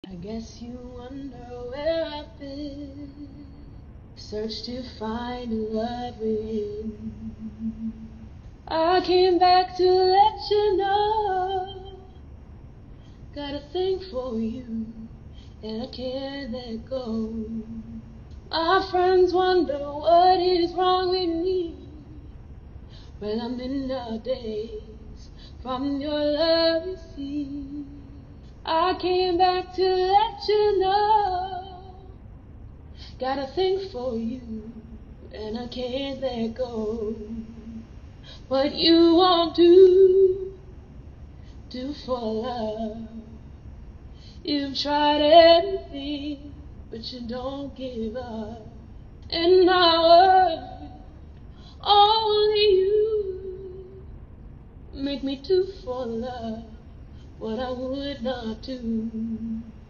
I guess you wonder where I've been. Search to find a love within. I came back to let you know. Got a thing for you, and I can't let go. My friends wonder what is wrong with me. Well, I'm in the days from your love, you see. I came back to let you know. Got a thing for you, and I can't let go. What you won't do for love. You've tried everything, but you don't give up. In my world, only you make me do for love what I would not do.